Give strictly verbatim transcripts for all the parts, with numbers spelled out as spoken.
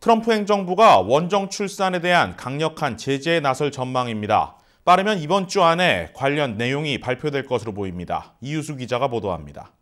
트럼프 행정부가 원정 출산에 대한 강력한 제재에 나설 전망입니다. 빠르면 이번 주 안에 관련 내용이 발표될 것으로 보입니다. 이유수 기자가 보도합니다.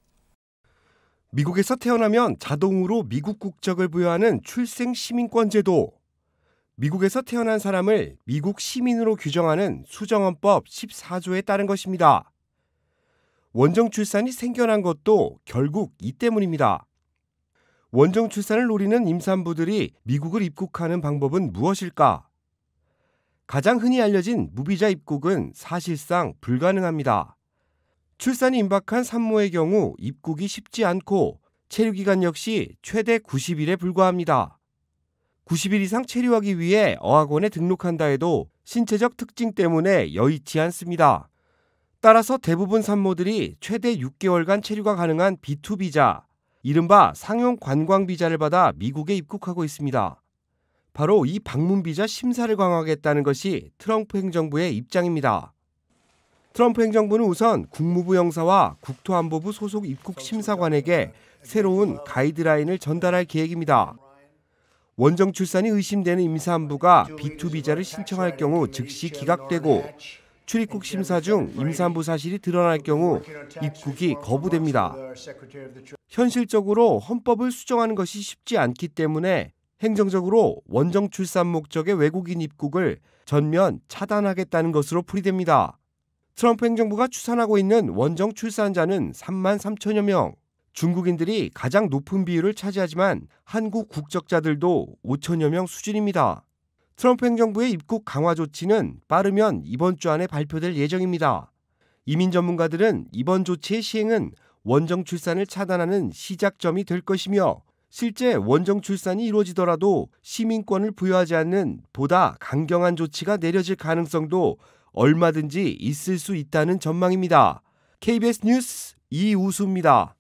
미국에서 태어나면 자동으로 미국 국적을 부여하는 출생 시민권 제도. 미국에서 태어난 사람을 미국 시민으로 규정하는 수정헌법 십사 조에 따른 것입니다. 원정 출산이 생겨난 것도 결국 이 때문입니다. 원정 출산을 노리는 임산부들이 미국을 입국하는 방법은 무엇일까? 가장 흔히 알려진 무비자 입국은 사실상 불가능합니다. 출산이 임박한 산모의 경우 입국이 쉽지 않고 체류기간 역시 최대 구십 일에 불과합니다. 구십 일 이상 체류하기 위해 어학원에 등록한다 해도 신체적 특징 때문에 여의치 않습니다. 따라서 대부분 산모들이 최대 육 개월간 체류가 가능한 비 투 비자, 이른바 상용 관광 비자를 받아 미국에 입국하고 있습니다. 바로 이 방문 비자 심사를 강화하겠다는 것이 트럼프 행정부의 입장입니다. 트럼프 행정부는 우선 국무부 영사와 국토안보부 소속 입국 심사관에게 새로운 가이드라인을 전달할 계획입니다. 원정 출산이 의심되는 임산부가 비 투 비자를 신청할 경우 즉시 기각되고 출입국 심사 중 임산부 사실이 드러날 경우 입국이 거부됩니다. 현실적으로 헌법을 수정하는 것이 쉽지 않기 때문에 행정적으로 원정 출산 목적의 외국인 입국을 전면 차단하겠다는 것으로 풀이됩니다. 트럼프 행정부가 추산하고 있는 원정 출산자는 삼만 삼천여 명. 중국인들이 가장 높은 비율을 차지하지만 한국 국적자들도 오천여 명 수준입니다. 트럼프 행정부의 입국 강화 조치는 빠르면 이번 주 안에 발표될 예정입니다. 이민 전문가들은 이번 조치의 시행은 원정 출산을 차단하는 시작점이 될 것이며 실제 원정 출산이 이루어지더라도 시민권을 부여하지 않는 보다 강경한 조치가 내려질 가능성도 얼마든지 있을 수 있다는 전망입니다. 케이비에스 뉴스 이우수입니다.